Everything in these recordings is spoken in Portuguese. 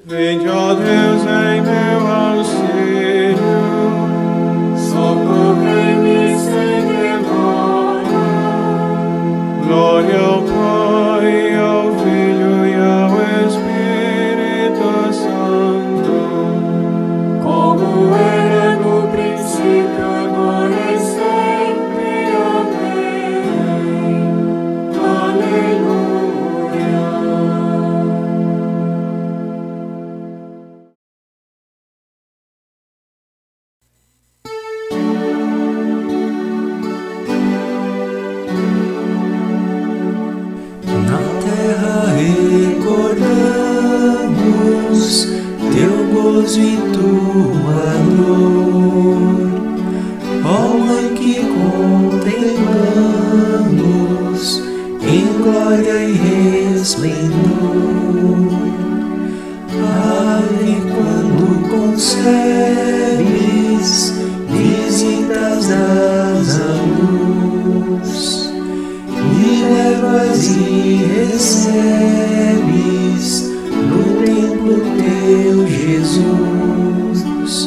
Vinde, ó Deus, em meu auxílio, socorrei-me sem demora. Glória ao Pai, ao Filho e ao Espírito Santo, como era no princípio, agora e sempre. Amém. Aleluia. Na terra recordamos teu gozo e tua dor, ó Mãe que contemplamos em glória e resplendor. Ave, quando concebes, visitas das a luz, e levas e recebes no templo teu Jesus.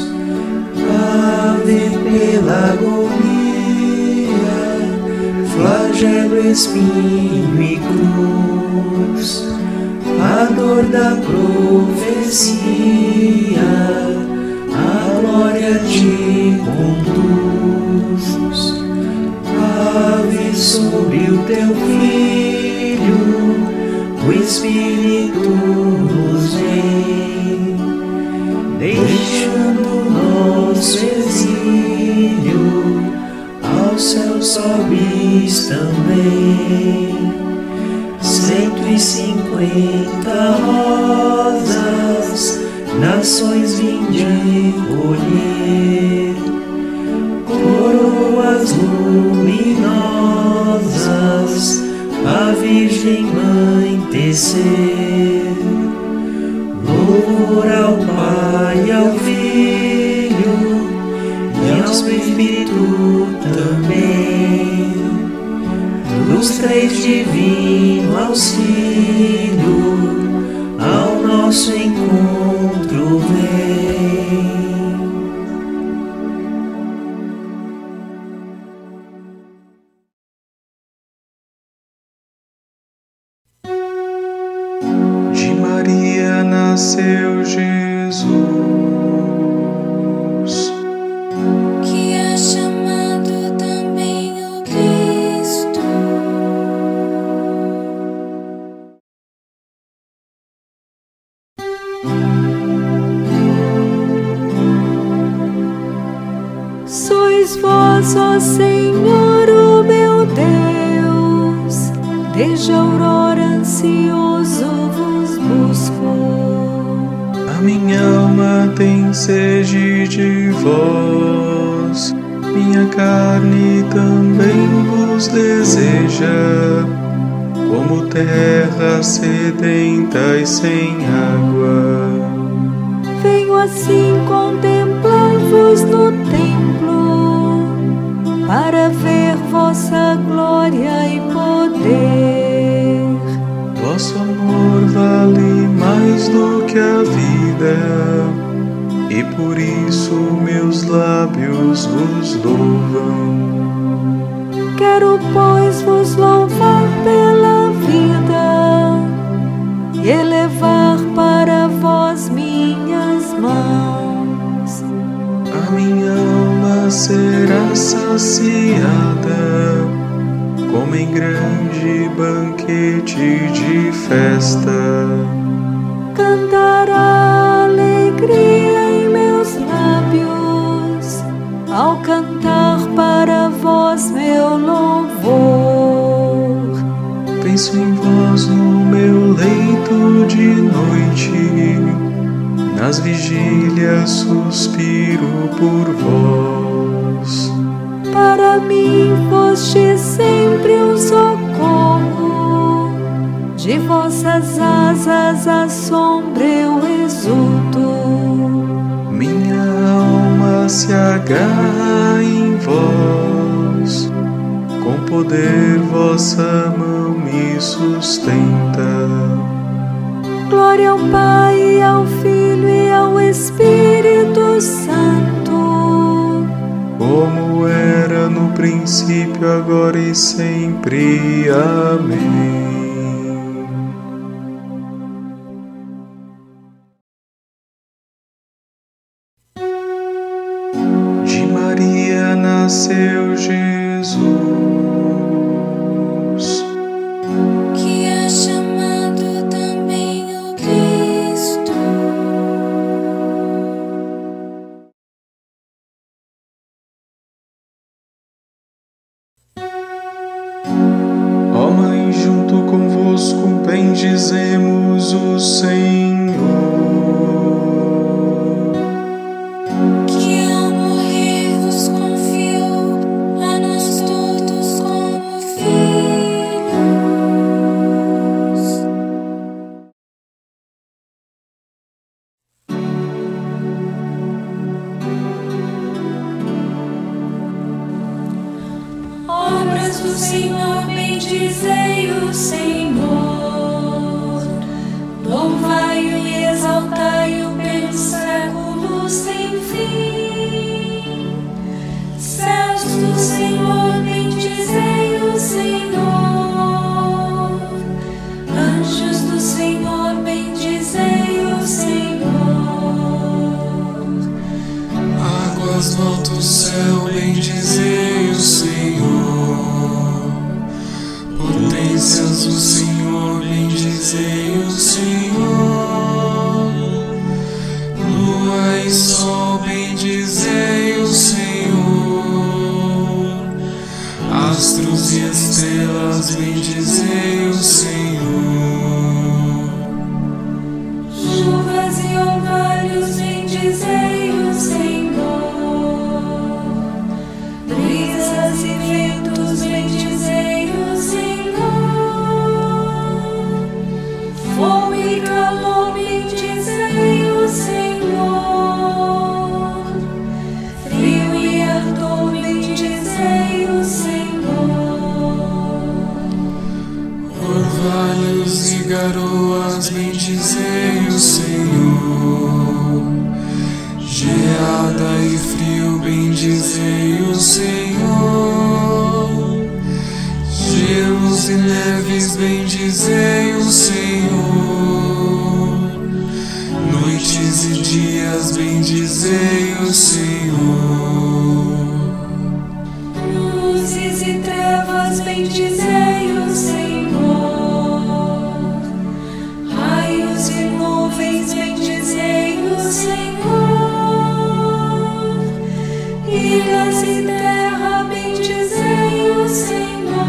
Ave, pela agonia, flagelo, espinho e cruz, a dor da profecia, a glória te conduz. Ave, sobre o teu Filho, o Espírito nos vem, deixando nosso exílio, ao céu sobes também. 150 rosas, nações vinde colher, coroas luminosas, a Virgem Mãe tecer. Louvor ao Pai, ao Filho e ao Espírito também, dos três divino auxílio, ao nosso encontro vem. De Maria nasceu Jesus, que é chamado também o Cristo. Sois vós, ó Senhor, o meu Deus, desde a aurora ansioso vos busco. a minha alma tem sede de vós, minha carne também vos deseja, como terra sedenta e sem água. Venho assim contemplar-vos no templo, para ver vossa glória e poder. Vosso amor vale mais do que a vida, e por isso meus lábios vos louvam. Quero, pois, vos louvar pela vida e elevar para vós minhas mãos. A minha alma será saciada, como em grande banquete de festa. Cantará alegria em meus lábios, ao cantar para vós meu louvor. Penso em vós no meu leito de noite, nas vigílias suspiro por vós. Para mim foste sempre um socorro, de vossas asas à sombra eu exulto. Minha alma se agarra em vós, com poder vossa mão me sustenta. Glória ao Pai, e ao Filho e ao Espírito Santo, como era no princípio, agora e sempre. Amém. De Maria nasceu Jesus, que é chamado também o Cristo. ó Mãe, junto convosco bendizemos o Senhor, Que ao morrer vos confiou a nós todos como filhos. Obras do Senhor, bendizei o Senhor. Louvai-o e exaltai-o pelos séculos sem fim. Céus do Senhor, bendizei o Senhor. Anjos do Senhor, bendizei o Senhor. Águas do alto céu, bendizei o Senhor. Potências do Senhor, bendizei o Senhor. Lua e sol, bendizei o Senhor. Astros e estrelas, bendizei o Senhor. Chuvas e orvalhos, bendizei o Senhor. Brisas e ventos, bendizei o Senhor. Fogo e calor, bendizei o Senhor. Frio e ardor, bendizei o Senhor. Orvalhos e garoas, bendizei o Senhor. Geada e frio, bendizei o Senhor. Gelos e neves, bendizei o Senhor. Noites e dias, bendizei o Senhor. Luzes e trevas, bendizei o Senhor. Raios e nuvens, bendizei o Senhor. Ilhas e terra, bendizei o Senhor.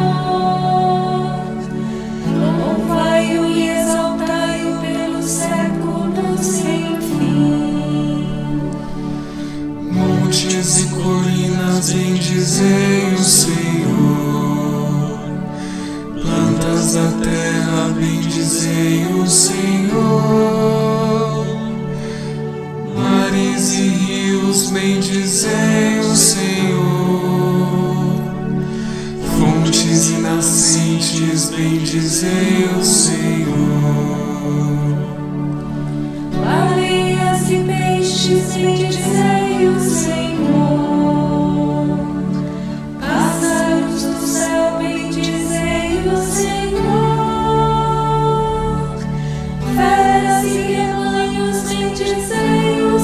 Louvai-o e exaltai-o pelos séculos sem fim. Montes e colinas, bendizei o Senhor. Plantas da terra, bendizei o Senhor. Mares e rios, bendizei o Senhor. Fontes e nascentes, bendizei o Senhor. Baleias e peixes, bendizei o Senhor. Pássaros do céu, bendizei o Senhor. Feras e rebanhos, bendizei o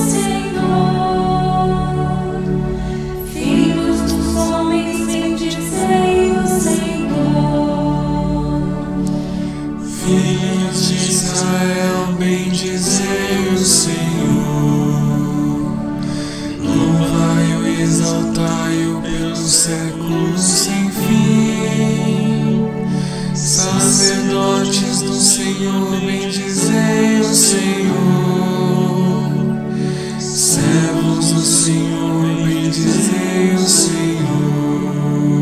Senhor. Filhos dos homens, bendizei o Senhor. Filhos de Israel, bendizei o Senhor. Louvai-o e exaltai-o pelos séculos sem fim. Sacerdotes do Senhor, bendizei o Senhor. Servos do Senhor, bendizei o Senhor.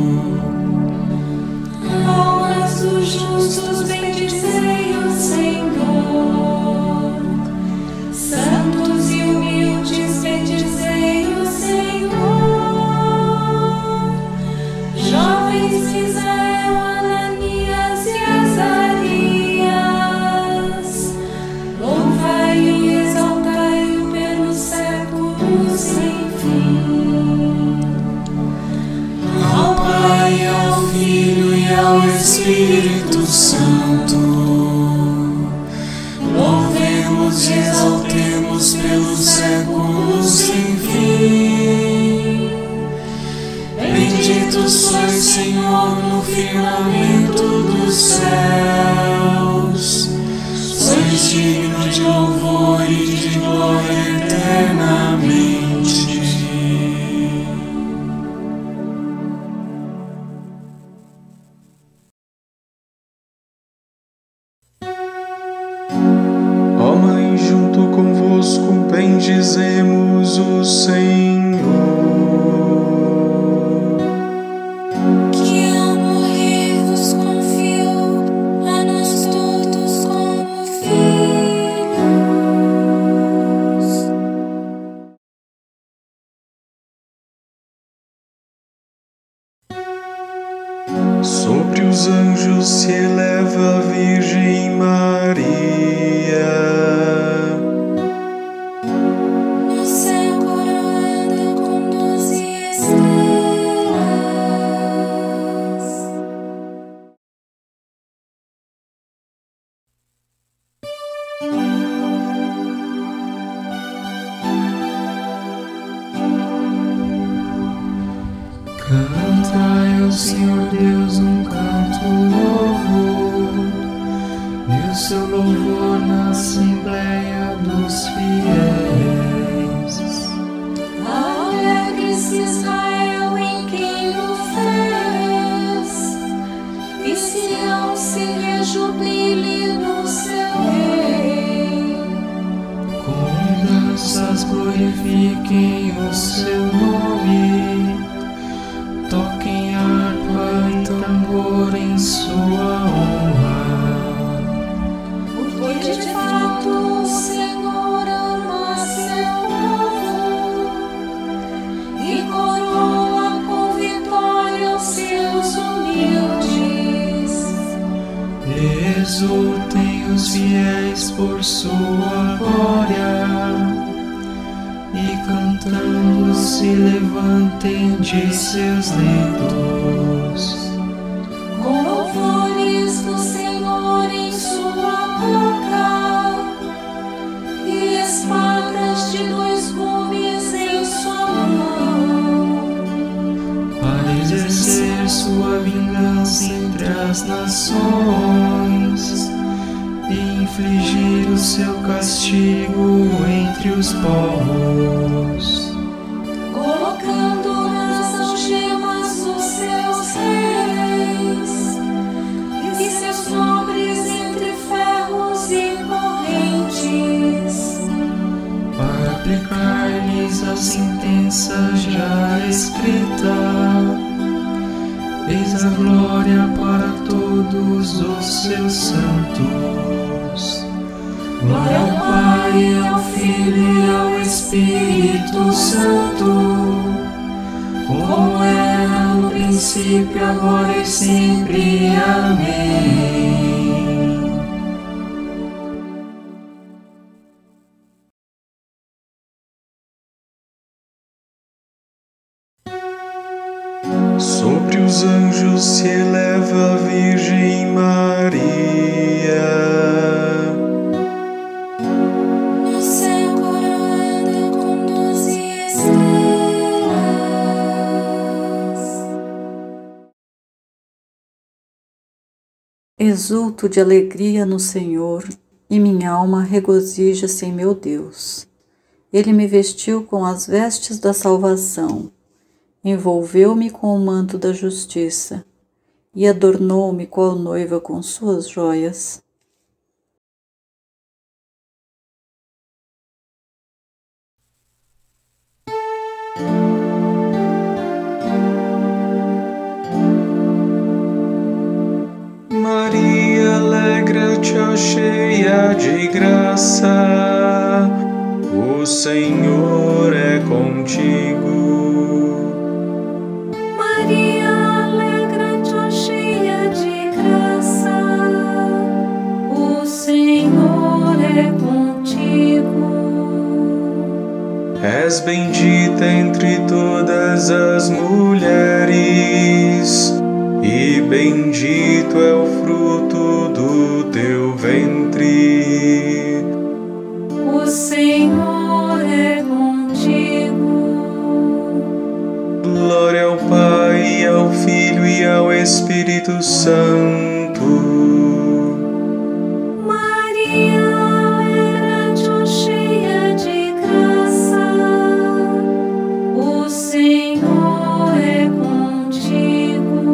Almas dos justos, bendizei o Senhor. Santos e humildes, bendizei o Senhor. Jovens de Israel, Ananias e Azarias, louvai ao Espírito Santo. Louvemos e exaltemos pelos séculos sem fim. Bendito sois, Senhor, no firmamento dos céus. Sois digno de louvor e de glória eternamente. Ó Mãe, junto convosco bendizemos o Senhor. Que ao morrer vos confiou a nós todos como filhos. Sobre os anjos se eleva a Virgem Maria. No céu coroada com 12 estrelas. Cantai ao Senhor Deus um canto louvor, e o seu louvor na Assembleia dos Fiéis. Alegre-se Israel em quem o fez, e Sião se rejubile no seu rei. Com danças glorifiquem o seu nome, toquem harpa e tambor em sua honra. Porque de fato o Senhor ama seu povo e coroa com vitória os seus humildes. Exultem os fiéis por sua glória, e cantando se levantem de seus leitos. Com louvores do Senhor em sua boca e espadas de 2 gumes em sua mão. Para exercer sua vingança entre as nações e infligir o seu castigo entre os povos. Colocando nas algemas os seus reis e seus nobres entre ferros e correntes. Para aplicar-lhes a sentença já escrita, eis a glória para todos os seus santos. Glória ao Pai, ao Filho e ao Espírito Santo, como era no princípio, agora e sempre. Amém. Sobre os anjos se eleva a Virgem Maria. No céu coroada com 12 estrelas. Exulto de alegria no Senhor, e minha alma regozija-se em meu Deus. Ele me vestiu com as vestes da salvação, envolveu-me com o manto da justiça e adornou-me qual noiva com suas joias. Maria, alegra-te, ó cheia de graça, o Senhor é contigo. Maria, alegra-te, ó cheia de graça, o Senhor é contigo. És bendita entre todas as mulheres, e bendito é o fruto do teu ventre. O Senhor é contigo. Glória ao Pai, ao Filho e ao Espírito Santo. Maria era cheia de graça. O Senhor é contigo.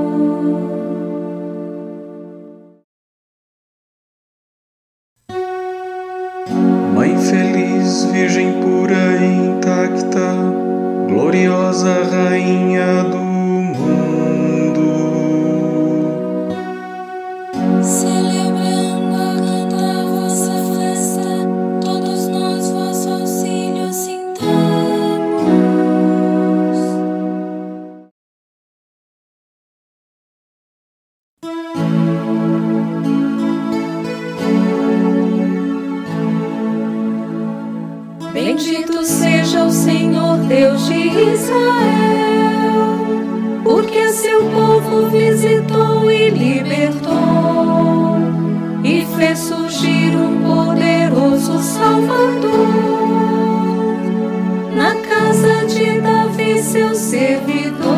Mãe feliz, Virgem pura e intacta, gloriosa Rainha do mundo. Celebrando a cantar vossa festa, todos nós vosso auxílio sintamos. Bendito seja o Senhor Deus de Israel, porque a seu povo visitou e libertou, e fez surgir um poderoso Salvador. Na casa de Davi, seu servidor,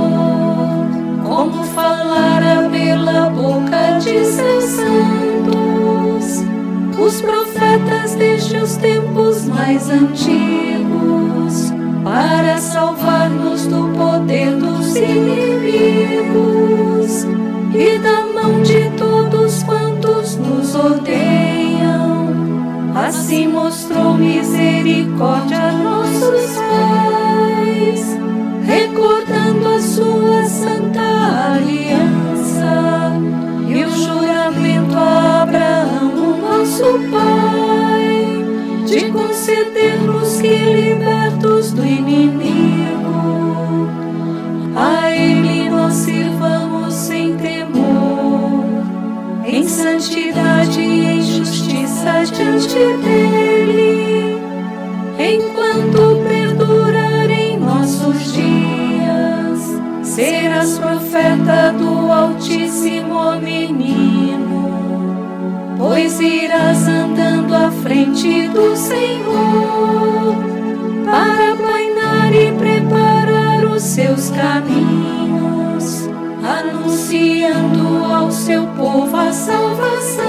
como falara pela boca de seus santos, os profetas desde os tempos mais antigos, para salvar-nos do poder dos inimigos e da mão de todos quantos nos odeiam. Assim mostrou misericórdia a nossos pais, recordando a sua santa aliança e o juramento a Abraão, nosso Pai, de conceder-nos que, libertos do inimigo, a Ele nós sirvamos sem temor, em santidade e em justiça diante dEle, enquanto perdurarem nossos dias. Serás profeta do Altíssimo, ó menino, pois irás andando à frente do Senhor, para aplainar e preparar os seus caminhos, anunciando ao seu povo a salvação,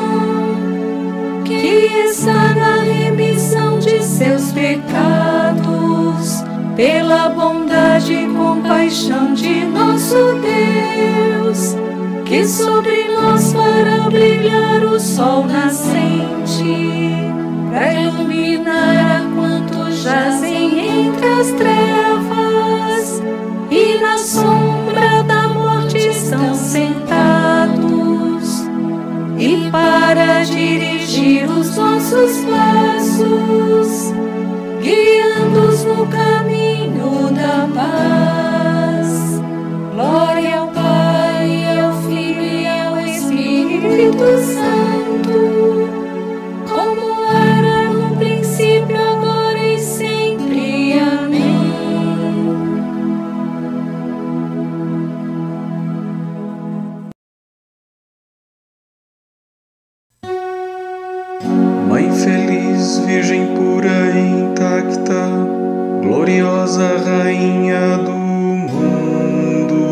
que está na remissão de seus pecados, pela bondade e compaixão de nosso Deus, que sobre nós fará brilhar o sol nascente, para iluminar a quantos jazem entre as trevas e na sombra da morte estão sentados, e para dirigir os nossos passos, guiando-os no caminho da paz. Glória ao Pai, ao Filho e ao Espírito Santo, como era no princípio, agora e sempre. Amém. Mãe feliz, Virgem pura e intacta, gloriosa Rainha do mundo.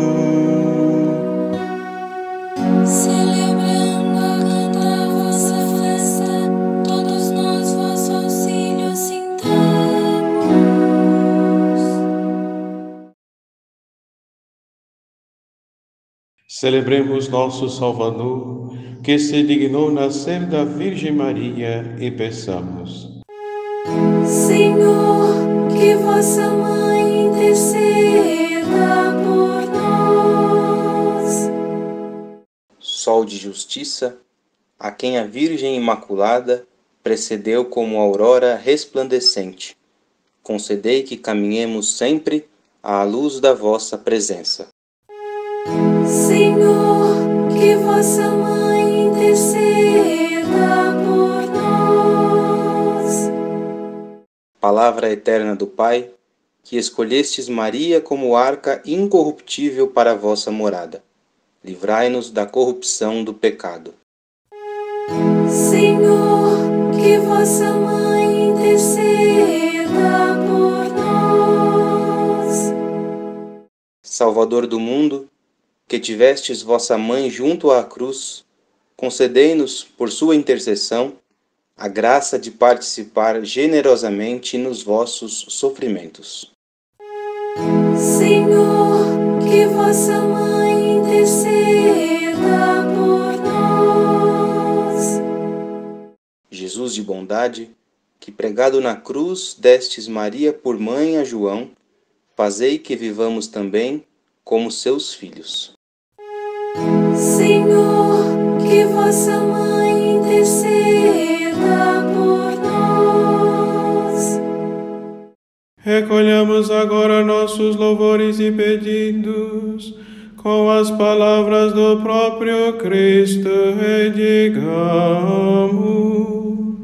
Celebrando a cantar vossa festa, todos nós vosso auxílio sintamos. Celebremos nosso Salvador, que se dignou nascer da Virgem Maria, e peçamos. Senhor, que vossa mãe interceda por nós. Sol de justiça, a quem a Virgem Imaculada precedeu como aurora resplandecente, concedei que caminhemos sempre à luz da vossa presença. Senhor, que vossa mãe interceda por nós. Palavra eterna do Pai, que escolhestes Maria como arca incorruptível para a vossa morada. livrai-nos da corrupção do pecado. Senhor, que vossa mãe interceda por nós. Salvador do mundo, que tivestes vossa mãe junto à cruz, concedei-nos, por sua intercessão, a graça de participar generosamente nos vossos sofrimentos. Senhor, que vossa mãe interceda por nós. Jesus de bondade, que pregado na cruz destes Maria por mãe a João, fazei que vivamos também como seus filhos. Senhor, que vossa mãe interceda por nós. Recolhamos agora nossos louvores e pedidos com as palavras do próprio Cristo e digamos: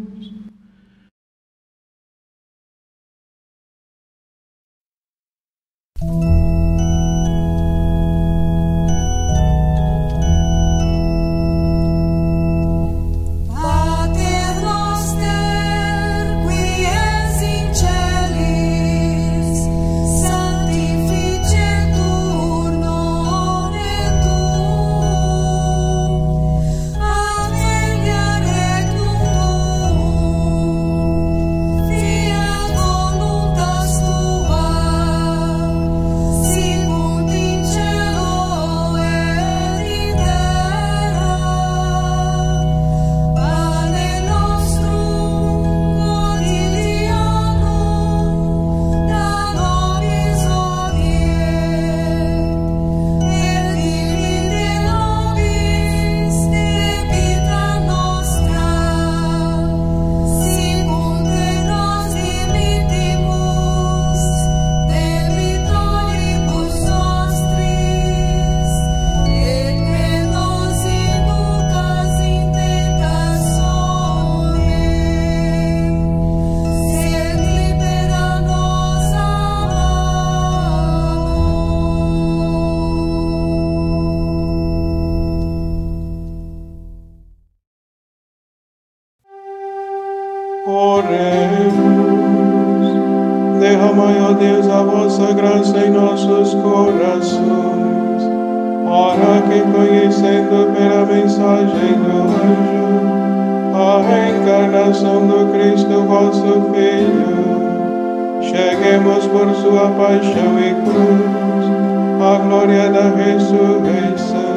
oremos. Derramai, ó Deus, a vossa graça em nossos corações, para que, conhecendo pela mensagem do anjo a reencarnação do Cristo, vosso Filho, cheguemos por sua paixão e cruz à glória da ressurreição.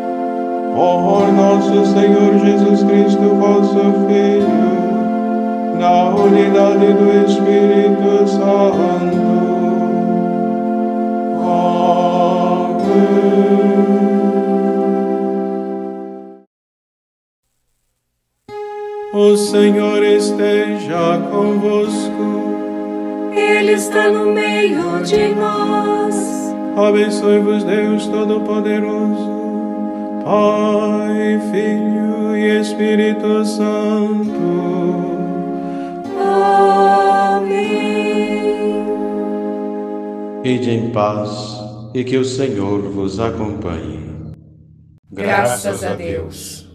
Por nosso Senhor Jesus Cristo, vosso Filho, na unidade do Espírito Santo. Amém. O Senhor esteja convosco. Ele está no meio de nós. Abençoe-vos Deus Todo-Poderoso, Pai, Filho e Espírito Santo. Amém. Ide em paz e que o Senhor vos acompanhe. Graças a Deus.